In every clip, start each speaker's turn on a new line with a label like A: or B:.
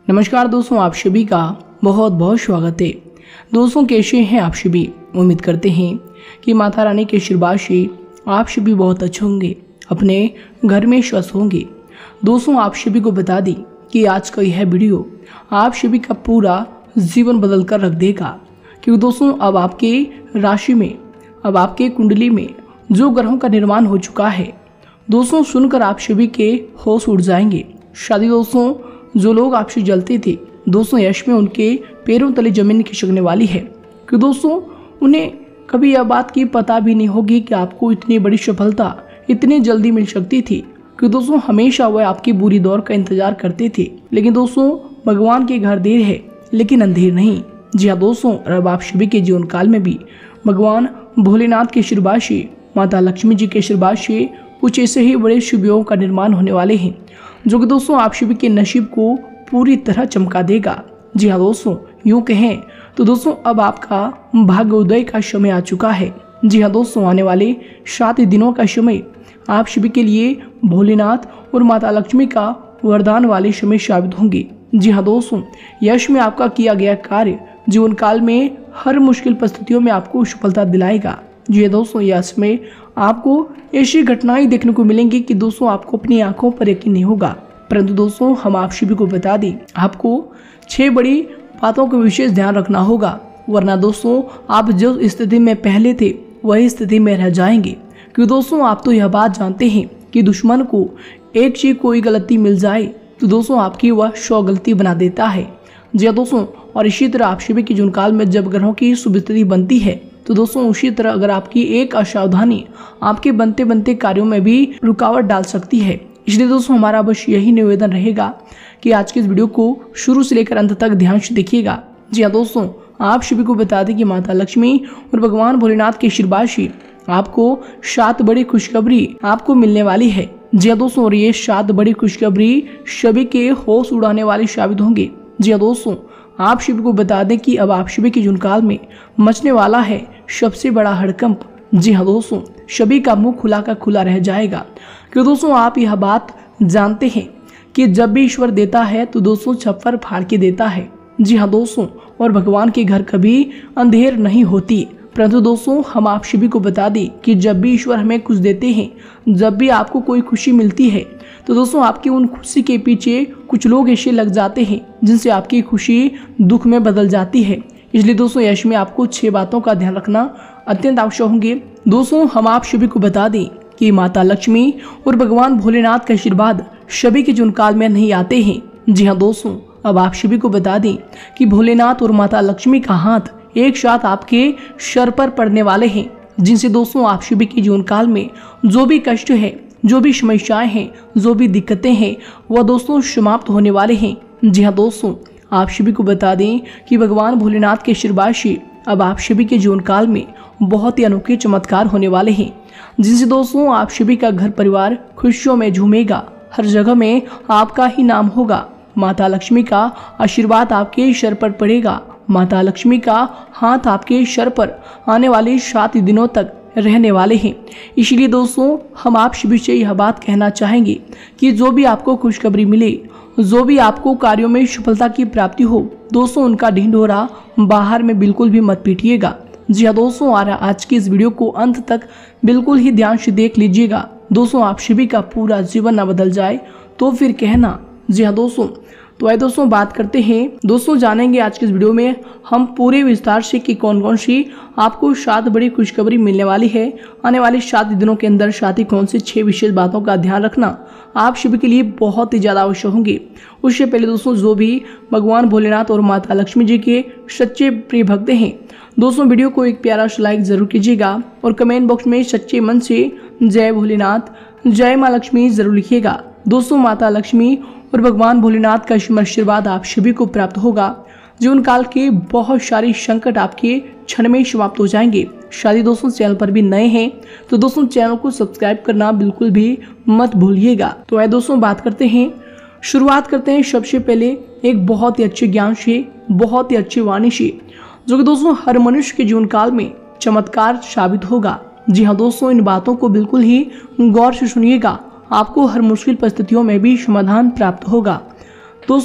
A: नमस्कार दोस्तों, आप सभी का बहुत बहुत स्वागत है। दोस्तों, कैसे हैं आप सभी? उम्मीद करते हैं कि माता रानी के आशीर्वाद से आप सभी बहुत अच्छे होंगे, अपने घर में स्वस्थ होंगे। दोस्तों, आप सभी को बता दें कि आज का यह वीडियो आप सभी का पूरा जीवन बदल कर रख देगा, क्योंकि दोस्तों अब आपके राशि में, अब आपके कुंडली में जो ग्रहों का निर्माण हो चुका है, दोस्तों सुनकर आप सभी के होश उड़ जाएंगे। शादी दोस्तों, जो लोग आपसे जलते थे, दोस्तों यश में उनके पैरों तले जमीन खिसकने वाली है, कि दोस्तों उन्हें कभी यह बात की पता भी नहीं होगी कि आपको इतनी बड़ी सफलता इतनी जल्दी मिल सकती थी, कि दोस्तों हमेशा वह आपकी बुरी दौर का इंतजार करते थे। लेकिन दोस्तों भगवान के घर देर है लेकिन अंधेर नहीं। जी हाँ दोस्तों, अब आप सभी के जीवन काल में भी भगवान भोलेनाथ के आशीर्वाद से, माता लक्ष्मी जी के आशीर्वाद से कुछ ऐसे ही बड़े शुभ योगों का निर्माण होने वाले हैं, जो कि दोस्तों आप सभी के नसीब को पूरी तरह चमका देगा। जी हाँ दोस्तों, यूं कहें तो दोस्तों अब आपका भाग्योदय का समय आ चुका है। जी हाँ दोस्तों, आने वाले 7 दिनों का समय आप सभी के लिए भोलेनाथ और माता लक्ष्मी का वरदान वाले समय साबित होंगे। जी हाँ दोस्तों, यश में आपका किया गया कार्य जीवन काल में हर मुश्किल परिस्थितियों में आपको सफलता दिलाएगा। जी हाँ दोस्तों, यह समय आपको ऐसी घटनाएं देखने को मिलेंगी कि दोस्तों आपको अपनी आंखों पर यकीन नहीं होगा। परंतु दोस्तों हम आप सभी को बता दें, आपको 6 बड़ी बातों का विशेष ध्यान रखना होगा, वरना दोस्तों आप जो स्थिति में पहले थे वही स्थिति में रह जाएंगे। क्योंकि दोस्तों आप तो यह बात जानते हैं कि दुश्मन को एक सी कोई गलती मिल जाए तो दोस्तों आपकी वह 100 गलती बना देता है। जी हाँ दोस्तों, और इसी तरह आप सभी के जीवन काल में जब ग्रहों की शुभ स्थिति बनती है तो दोस्तों उसी तरह अगर आपकी एक असावधानी आपके बनते बनते कार्यों में भी रुकावट डाल सकती है। इसलिए दोस्तों हमारा बस यही निवेदन रहेगा कि आज के इस वीडियो को शुरू से लेकर अंत तक ध्यान से देखिएगा। जी हाँ दोस्तों, आप सभी को बता दें कि माता लक्ष्मी और भगवान भोलेनाथ के आशीर्वाद से आपको 7 बड़ी खुशखबरी आपको मिलने वाली है। जी हाँ दोस्तों, और ये 7 बड़ी खुशखबरी सभी के होश उड़ाने वाली साबित होंगे। जी हाँ दोस्तों, आप सभी को बता दें कि अब आप सभी के जीवन काल में मचने वाला है सबसे बड़ा हड़कंप। जी हाँ दोस्तों, सभी का मुंह खुला का खुला रह जाएगा, क्योंकि दोस्तों आप यह बात जानते हैं कि जब भी ईश्वर देता है तो दोस्तों छप्पर फाड़ के देता है। जी हाँ दोस्तों, और भगवान के घर कभी अंधेर नहीं होती। परंतु दोस्तों हम आप सभी को बता दें कि जब भी ईश्वर हमें कुछ देते हैं, जब भी आपको कोई खुशी मिलती है, तो दोस्तों आपकी उन खुशी के पीछे कुछ लोग ऐसे लग जाते हैं जिनसे आपकी खुशी दुख में बदल जाती है। इसलिए दोस्तों यश में आपको 6 बातों का ध्यान रखना अत्यंत आवश्यक होंगे। दोस्तों हम आप सभी को बता दें कि माता लक्ष्मी और भगवान भोलेनाथ का आशीर्वाद सभी के जीवन काल में नहीं आते हैं। जी हाँ दोस्तों, अब आप सभी को बता दें कि भोलेनाथ और माता लक्ष्मी का हाथ एक साथ आपके सर पर पड़ने वाले हैं, जिनसे दोस्तों आप सभी के जीवन काल में जो भी कष्ट है, जो भी समस्याएं हैं, जो भी दिक्कतें हैं, वह दोस्तों समाप्त होने वाले हैं। जी हाँ दोस्तों, आप सभी को बता दें कि भगवान भोलेनाथ के आशीर्वाद से अब आप सभी के जीवन काल में बहुत ही अनोखे चमत्कार होने वाले हैं, जिनसे दोस्तों आप सभी का घर परिवार खुशियों में झूमेगा। हर जगह में आपका ही नाम होगा। माता लक्ष्मी का आशीर्वाद आपके सर पर पड़ेगा। माता लक्ष्मी का हाथ आपके सर पर आने वाले 7 दिनों तक रहने वाले हैं। इसलिए दोस्तों हम आप सभी से यह बात कहना चाहेंगे कि जो भी आपको खुशखबरी मिले, जो भी आपको कार्यों में सफलता की प्राप्ति हो, दोस्तों उनका ढिंढोरा बाहर में बिल्कुल भी मत पीटिएगा। जी हाँ दोस्तों, आज की इस वीडियो को अंत तक बिल्कुल ही ध्यान से देख लीजिएगा। दोस्तों आप सभी का पूरा जीवन ना बदल जाए तो फिर कहना। जी हाँ दोस्तों, तो आइए दोस्तों बात करते हैं। दोस्तों जानेंगे आज के इस वीडियो में हम पूरे विस्तार से कि कौन कौन सी आपको 7 बड़ी खुशखबरी मिलने वाली है आने वाले 7 दिनों के अंदर। साथ ही कौन सी 6 विशेष बातों का ध्यान रखना आप सभी के लिए बहुत ही ज़्यादा आवश्यक होंगे। उससे पहले दोस्तों जो भी भगवान भोलेनाथ और माता लक्ष्मी जी के सच्चे प्रिय भक्त हैं, दोस्तों वीडियो को एक प्यारा सा लाइक जरूर कीजिएगा और कमेंट बॉक्स में सच्चे मन से जय भोलेनाथ, जय माँ लक्ष्मी जरूर लिखिएगा। दोस्तों माता लक्ष्मी और भगवान भोलेनाथ का आशीर्वाद आप सभी को प्राप्त होगा। जीवन काल के बहुत सारे संकट आपके क्षण में समाप्त हो जाएंगे। शादी दोस्तों चैनल पर भी नए हैं तो दोस्तों चैनल को सब्सक्राइब करना बिल्कुल भी मत भूलिएगा। तो आइए दोस्तों बात करते हैं, शुरुआत करते हैं सबसे पहले एक बहुत ही अच्छे ज्ञान से, बहुत ही अच्छी वाणी से, जो कि दोस्तों हर मनुष्य के जीवन काल में चमत्कार साबित होगा। जी हाँ दोस्तों, इन बातों को बिल्कुल ही गौर से सुनिएगा, आपको हर मुश्किल परिस्थितियों में भी समाधान प्राप्त होगा। दोस्तों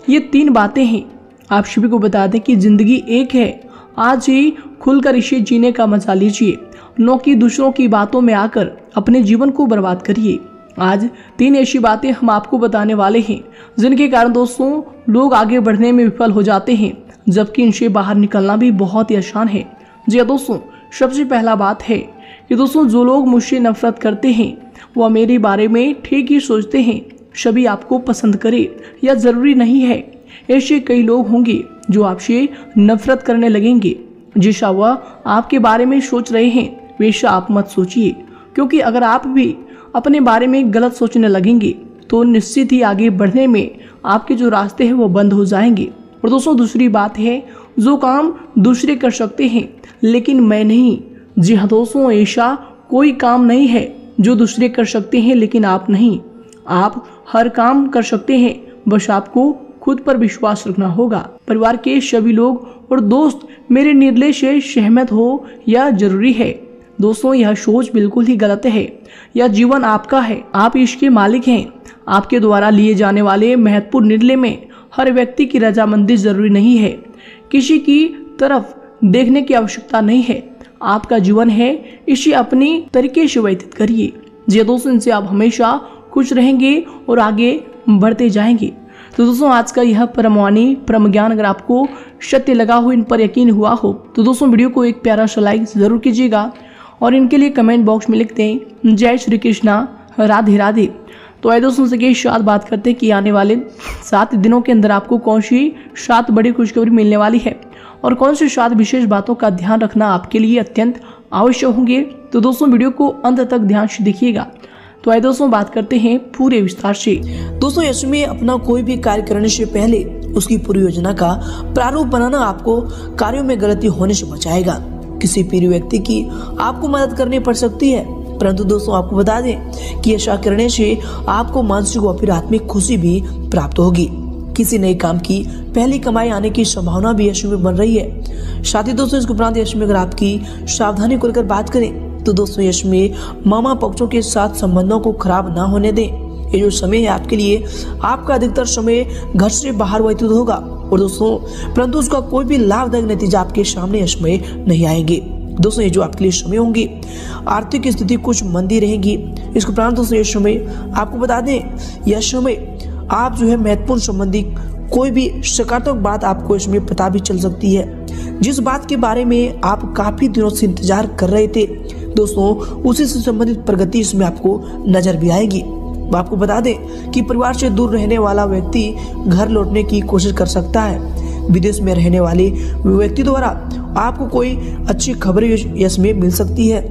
A: ये 3 बातें हैं। आप सभी को बता दें कि जिंदगी एक है, आज ही खुलकर इसे जीने का मजा लीजिए, न कि दूसरों की बातों में आकर अपने जीवन को बर्बाद करिए। आज 3 ऐसी बातें हम आपको बताने वाले हैं जिनके कारण दोस्तों लोग आगे बढ़ने में विफल हो जाते हैं, जबकि इनसे बाहर निकलना भी बहुत ही आसान है। जी दोस्तों, सबसे पहला बात है कि दोस्तों जो लोग मुझसे नफरत करते हैं वह मेरे बारे में ठीक ही सोचते हैं। सभी आपको पसंद करे या जरूरी नहीं है। ऐसे कई लोग होंगे जो आपसे नफरत करने लगेंगे। जैसा वह आपके बारे में सोच रहे हैं वैसा आप मत सोचिए, क्योंकि अगर आप भी अपने बारे में गलत सोचने लगेंगे तो निश्चित ही आगे बढ़ने में आपके जो रास्ते हैं वो बंद हो जाएंगे। और दोस्तों दूसरी बात है, जो काम दूसरे कर सकते हैं लेकिन मैं नहीं। जी हाँ दोस्तों, ऐसा कोई काम नहीं है जो दूसरे कर सकते हैं लेकिन आप नहीं। आप हर काम कर सकते हैं, बस आपको खुद पर विश्वास रखना होगा। परिवार के सभी लोग और दोस्त मेरे निर्णय से सहमत हो यह जरूरी है। दोस्तों यह सोच बिल्कुल ही गलत है। यह जीवन आपका है, आप इसके मालिक हैं। आपके द्वारा लिए जाने वाले महत्वपूर्ण निर्णय में हर व्यक्ति की रजामंदी जरूरी नहीं है। किसी की तरफ देखने की आवश्यकता नहीं है। आपका जीवन है, इसे अपनी तरीके से व्यतीत करिए। जी दोस्तों, इनसे आप हमेशा खुश रहेंगे और आगे बढ़ते जाएंगे। तो दोस्तों आज का यह परमवाणी परम ज्ञान अगर आपको सत्य लगा हो, इन पर यकीन हुआ हो, तो दोस्तों वीडियो को एक प्यारा सा लाइक जरूर कीजिएगा और इनके लिए कमेंट बॉक्स में लिखते हैं जय श्री कृष्णा, राधे राधे। तो आइए दोस्तों से साथ बात करते हैं कि आने वाले 7 दिनों के अंदर आपको कौन सी 7 बड़ी खुशखबरी मिलने वाली है और कौन सी 7 विशेष बातों का ध्यान रखना आपके लिए अत्यंत आवश्यक होंगे। तो दोस्तों वीडियो को अंत तक ध्यान से देखिएगा। तो आइए दोस्तों बात करते हैं पूरे विस्तार से।
B: दोस्तों इसमें अपना कोई भी कार्य करने से पहले उसकी पूरी योजना का प्रारूप बनाना आपको कार्यों में गलती होने से बचाएगा। किसी प्रिय व्यक्ति की आपको मदद करनी पड़ सकती है, परंतु दोस्तों आपको बता दें कि ऐसा करने से आपको मानसिक और फिर आत्मिक खुशी भी प्राप्त होगी। किसी नए काम की पहली कमाई आने की संभावना भी यश में बन रही है। साथ ही दोस्तों इसके उपरांत यश में अगर आपकी सावधानी को लेकर बात करें तो दोस्तों यश में मामा पक्षों के साथ संबंधों को खराब ना होने दें। ये जो समय है आपके लिए, आपका अधिकतर समय घर से बाहर व्यतीत होगा और दोस्तों परंतु उसका कोई भी लाभदायक नतीजा आपके सामने यश में नहीं आएंगे। दोस्तों ये जो आपके लिए समय होंगे, आर्थिक स्थिति कुछ मंदी रहेगी। इसके उपरांत दोस्तों ये समय आपको बता दें, यह समय आप जो है महत्वपूर्ण संबंधी कोई भी सकारात्मक बात आपको इसमें पता भी चल सकती है। जिस बात के बारे में आप काफी दिनों से इंतजार कर रहे थे दोस्तों, उसी से संबंधित प्रगति इसमें आपको नजर भी आएगी। आपको बता दें कि परिवार से दूर रहने वाला व्यक्ति घर लौटने की कोशिश कर सकता है। विदेश में रहने वाले व्यक्ति द्वारा आपको कोई अच्छी खबर इसमें मिल सकती है।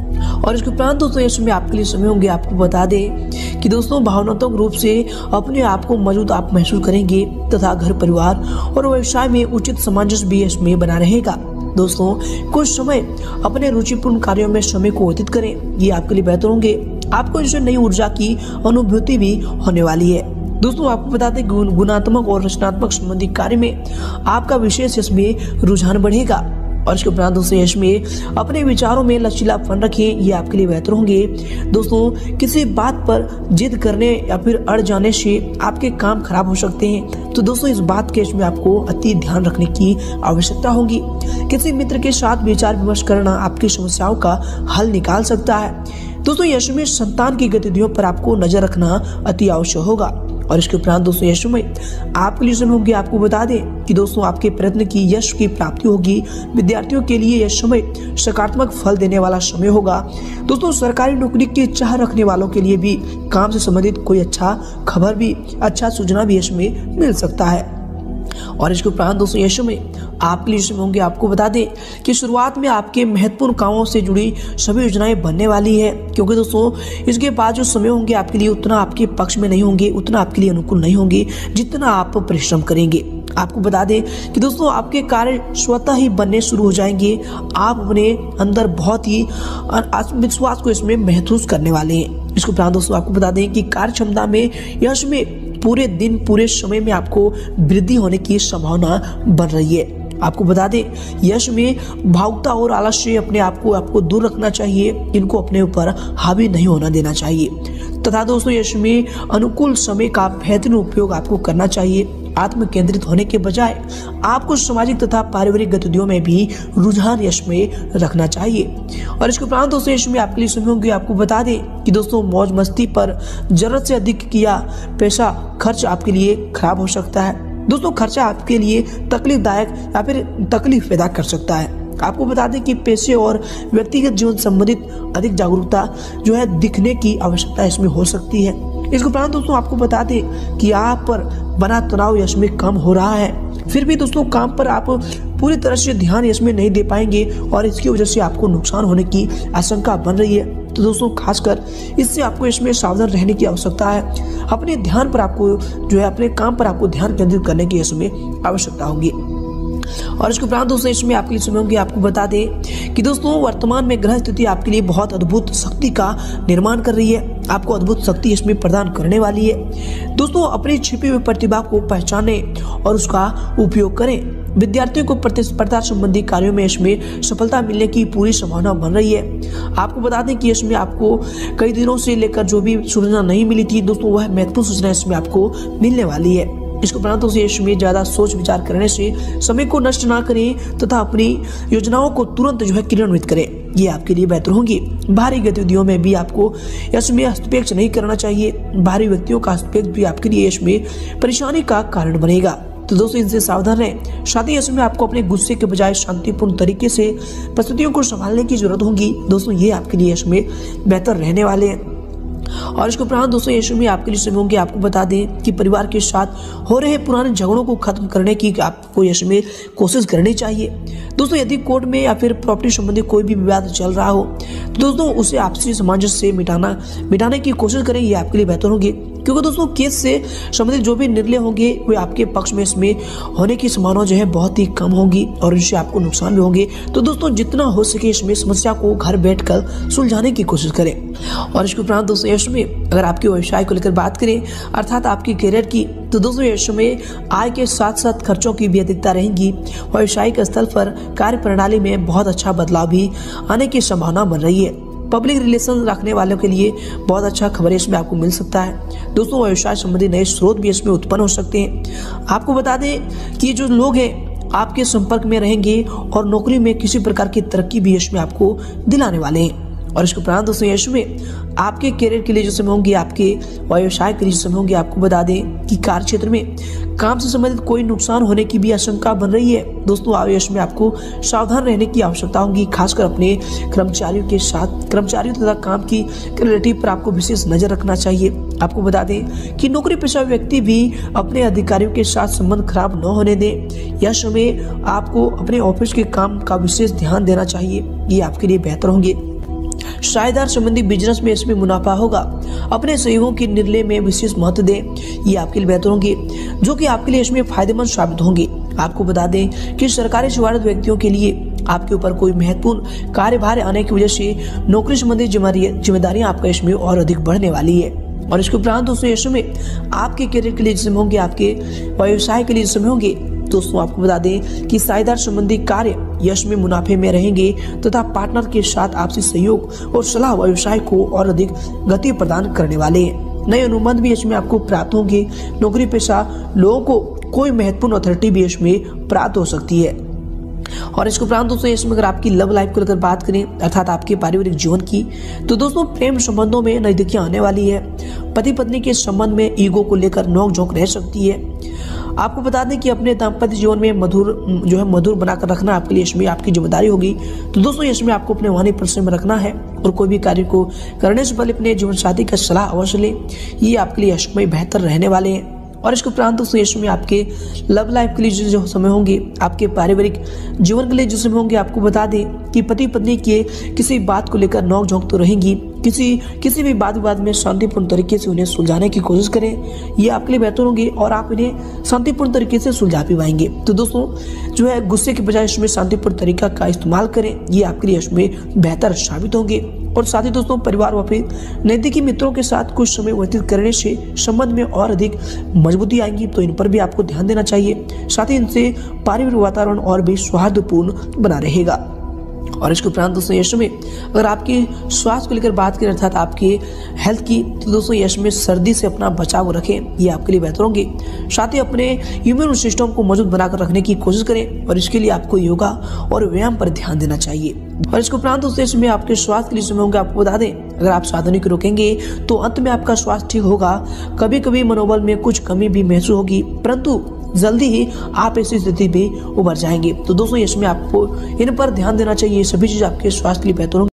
B: और इसके उपरांत दोस्तों इसमें आपके लिए समय होंगे, आपको बता दें कि दोस्तों भावनात्मक रूप से अपने आप को मौजूद आप महसूस करेंगे तथा घर परिवार और व्यवसाय में उचित सामंजस्य भी इसमें बना रहेगा। दोस्तों कुछ समय अपने रुचिपूर्ण कार्यों में समय को व्यतीत करें, ये आपके लिए बेहतर होंगे। आपको इससे नई ऊर्जा की अनुभूति भी होने वाली है। दोस्तों आपको बता दें गुणात्मक और रचनात्मक संबंधी कार्य में आपका विशेष इसमें रुझान बढ़ेगा। और इसके उपरांत दोस्तों यश में अपने विचारों में लचीलापन रखें, ये आपके लिए बेहतर होंगे। दोस्तों किसी बात पर जिद करने या फिर अड़ जाने से आपके काम खराब हो सकते हैं, तो दोस्तों इस बात के इसमें आपको अति ध्यान रखने की आवश्यकता होगी। किसी मित्र के साथ विचार विमर्श करना आपकी समस्याओं का हल निकाल सकता है। दोस्तों यश में संतान की गतिविधियों पर आपको नजर रखना अति आवश्यक होगा। और इसके उपरांत दोस्तों यश में आपके लिए समय होगी, आपको बता दें कि दोस्तों आपके प्रयत्न की यश की प्राप्ति होगी। विद्यार्थियों के लिए यह समय सकारात्मक फल देने वाला समय होगा। दोस्तों सरकारी नौकरी की चाह रखने वालों के लिए भी काम से संबंधित कोई अच्छा खबर भी, अच्छा सूचना भी इसमें मिल सकता है। और इसके उपरांत दोस्तों यश में आपके लिए होंगे, आपको बता दें कि शुरुआत में आपके महत्वपूर्ण कामों से जुड़ी सभी योजनाएं बनने वाली है, क्योंकि दोस्तों इसके बाद जो समय होंगे आपके लिए उतना आपके पक्ष में नहीं होंगे, उतना आपके लिए अनुकूल नहीं होंगे जितना आप परिश्रम करेंगे। आपको बता दें कि दोस्तों आपके कार्य स्वतः ही बनने शुरू हो जाएंगे। आप अपने अंदर बहुत ही आत्मविश्वास को इसमें महसूस करने वाले हैं। इसके उपरांत दोस्तों आपको बता दें कि कार्य क्षमता में यश में पूरे दिन पूरे समय में आपको वृद्धि होने की संभावना बन रही है। आपको बता दें यश में भावुकता और आलस्य अपने आपको दूर रखना चाहिए, इनको अपने ऊपर हावी नहीं होना देना चाहिए। तथा दोस्तों यश में अनुकूल समय का बेहतरीन उपयोग आपको करना चाहिए। आत्म केंद्रित होने के बजाय आपको सामाजिक तथा पारिवारिक गतिविधियों में भी रुझान यश में रखना चाहिए। और इसके उपरांत दोस्तों यश में आपके लिए समय होंगे, आपको बता दें कि दोस्तों मौज मस्ती पर जरूरत से अधिक किया पैसा खर्च आपके लिए खराब हो सकता है। दोस्तों खर्चा आपके लिए तकलीफदायक या फिर तकलीफ पैदा कर सकता है। आपको बता दें कि पैसे और व्यक्तिगत जीवन संबंधित अधिक जागरूकता जो है दिखने की आवश्यकता इसमें हो सकती है। इसके उपरांत दोस्तों आपको बता दें कि आप पर बना तनाव यश में कम हो रहा है, फिर भी दोस्तों काम पर आप पूरी तरह से ध्यान इसमें नहीं दे पाएंगे और इसकी वजह से आपको नुकसान होने की आशंका बन रही है। तो दोस्तों खासकर इससे आपको इसमें सावधान रहने की आवश्यकता है। अपने ध्यान पर आपको जो है अपने काम पर आपको ध्यान केंद्रित करने की इसमें आवश्यकता होगी। और इसके उपरांत दोस्तों इसमें आपके लिए समय होंगे, आपको बता दें कि दोस्तों वर्तमान में ग्रह स्थिति आपके लिए बहुत अद्भुत शक्ति का निर्माण कर रही है, आपको अद्भुत शक्ति इसमें प्रदान करने वाली है। दोस्तों अपनी छिपी हुई प्रतिभा को पहचाने और उसका उपयोग करें। विद्यार्थियों को प्रतिस्पर्धा संबंधी कार्यों में इसमें सफलता मिलने की पूरी संभावना बन रही है। आपको बता दें कि इसमें आपको कई दिनों से लेकर जो भी सूचना नहीं मिली थी दोस्तों, वह महत्वपूर्ण सूचना इसमें आपको मिलने वाली है। इसके उपरांत इसमें ज्यादा सोच विचार करने से समय को नष्ट ना करें तथा अपनी योजनाओं को तुरंत जो है क्रियान्वित करें, ये आपके लिए बेहतर होंगी। भारी गतिविधियों में भी आपको इसमें हस्तक्षेप नहीं करना चाहिए। भारी व्यक्तियों का हस्तक्षेप भी आपके लिए इसमें परेशानी का कारण बनेगा, तो दोस्तों इनसे सावधान रहें। साथ ही इसमें आपको अपने गुस्से के बजाय शांतिपूर्ण तरीके से परिस्थितियों को संभालने की जरूरत होगी। दोस्तों ये आपके लिए इसमें बेहतर रहने वाले हैं। और इसके उपरांत दोस्तों यश में आपके लिए समय होंगे, आपको बता दें कि परिवार के साथ हो रहे पुराने झगड़ों को खत्म करने की आपको यश में कोशिश करनी चाहिए। दोस्तों यदि कोर्ट में या फिर प्रॉपर्टी संबंधी कोई भी विवाद चल रहा हो तो दोस्तों उसे आपसी सामंजस्य से मिटाने की कोशिश करें, ये आपके लिए बेहतर होगी। क्योंकि दोस्तों केस से संबंधित जो भी निर्णय होंगे वे आपके पक्ष में इसमें होने की संभावना जो है बहुत ही कम होगी और इनसे आपको नुकसान भी होंगे। तो दोस्तों जितना हो सके इसमें समस्या को घर बैठकर सुलझाने की कोशिश करें। और इसके उपरांत दोस्तों यश में अगर आपके व्यवसाय को लेकर बात करें अर्थात आपकी करियर की, तो दोस्तों यश में आय के साथ साथ खर्चों की भी अधिकता रहेगी। व्यवसायिक स्थल पर कार्य प्रणाली में बहुत अच्छा बदलाव भी आने की संभावना बन रही है। पब्लिक रिलेशन रखने वालों के लिए बहुत अच्छा खबर इसमें आपको मिल सकता है। दोस्तों व्यवसाय संबंधी नए स्रोत भी इसमें उत्पन्न हो सकते हैं। आपको बता दें कि जो लोग हैं आपके संपर्क में रहेंगे और नौकरी में किसी प्रकार की तरक्की भी इसमें आपको दिलाने वाले हैं। और इसके उपरांत दोस्तों यश में आपके करियर के लिए जो समय होंगे, आपके व्यवसाय के लिए जो समय होंगे, आपको बता दें कि कार्य क्षेत्र में काम से संबंधित कोई नुकसान होने की भी आशंका बन रही है। दोस्तों यश में आपको सावधान रहने की आवश्यकता होगी, खासकर अपने कर्मचारियों तथा काम की क्वालिटी पर आपको विशेष नजर रखना चाहिए। आपको बता दें कि नौकरी पेशा व्यक्ति भी अपने अधिकारियों के साथ संबंध खराब न होने दें। यह समय आपको अपने ऑफिस के काम का विशेष ध्यान देना चाहिए, ये आपके लिए बेहतर होंगे। साझेदार संबंधी बिजनेस में इसमें मुनाफा होगा। अपने सहयोगों के निर्णय में विशेष महत्व दें, ये आपके लिए बेहतर होंगे जो कि आपके लिए इसमें फायदेमंद साबित होंगे। आपको बता दें कि सरकारी सेवारत व्यक्तियों के लिए आपके ऊपर कोई महत्वपूर्ण कार्यभार आने की वजह से नौकरी संबंधी जिम्मेदारियां आपका इसमें और अधिक बढ़ने वाली है। और इसके उपरांत दोस्तों इस समय आपके करियर के लिए समय होंगे, आपके व्यवसाय के लिए समय होंगे। दोस्तों आपको बता दें कि साझेदार संबंधी कार्य यश में मुनाफे में रहेंगे तथा पार्टनर के साथ आपसी सहयोग और सलाह व्यवसाय को और अधिक गति प्रदान करने वाले हैं। नए अनुबंध भी इसमें आपको प्राप्त होंगे। नौकरी पेशा लोगों को कोई महत्वपूर्ण अथॉरिटी भी इसमें प्राप्त हो सकती है। और इसके उपरांत दोस्तों इसमें अगर आपकी लव लाइफ को लेकर बात करें अर्थात आपके पारिवारिक जीवन की, तो दोस्तों प्रेम संबंधों में नजदीकियां आने वाली है। पति पत्नी के संबंध में ईगो को लेकर नोकझोंक रह सकती है। आपको बता दें कि अपने दाम्पत्य जीवन में मधुर बनाकर रखना आपके लिए इसमें आपकी जिम्मेदारी होगी। तो दोस्तों इसमें आपको अपने वाणी पर संयम रखना है और कोई भी कार्य को करने से पहले अपने जीवन साथी का सलाह अवश्य लें, ये आपके लिए इसमें बेहतर रहने वाले हैं। और इसके उपरांत दोस्तों इसमें आपके लव लाइफ के लिए जो समय होंगे, आपके पारिवारिक जीवन के लिए जो समय होंगे, आपको बता दें कि पति पत्नी के किसी बात को लेकर नोकझोंक तो रहेंगी। किसी भी वाद विवाद में शांतिपूर्ण तरीके से उन्हें सुलझाने की कोशिश करें, ये आपके लिए बेहतर होंगे और आप इन्हें शांतिपूर्ण तरीके से सुलझा भी पाएंगे। तो दोस्तों जो है गुस्से के बजाय इसमें शांतिपूर्ण तरीका का इस्तेमाल करें, ये आपके लिए इसमें बेहतर साबित होंगे। और साथ ही दोस्तों परिवार व फिर नजदीकी मित्रों के साथ कुछ समय व्यतीत करने से संबंध में और अधिक मजबूती आएंगी, तो इन पर भी आपको ध्यान देना चाहिए। साथ ही इनसे पारिवारिक वातावरण और भी सौहार्दपूर्ण बना रहेगा। और इसके उपरांत दोस्तों यश में अगर आपके स्वास्थ्य को लेकर बात करें अर्थात आपके हेल्थ की, तो दोस्तों यश में सर्दी से अपना बचाव रखें, ये आपके लिए बेहतर होंगे। साथ ही अपने इम्यून सिस्टम को मजबूत बनाकर रखने की कोशिश करें और इसके लिए आपको योगा और व्यायाम पर ध्यान देना चाहिए। और इसके उपरांत दोस्तों इसमें आपके स्वास्थ्य के लिए समय होंगे। आपको बता दें, अगर आप साधनों को रोकेंगे तो अंत में आपका स्वास्थ्य ठीक होगा। कभी कभी मनोबल में कुछ कमी भी महसूस होगी, परंतु जल्दी ही आप ऐसी स्थिति भी उभर जाएंगे। तो दोस्तों इसमें आपको इन पर ध्यान देना चाहिए, सभी चीज आपके स्वास्थ्य के लिए बेहतर होंगी।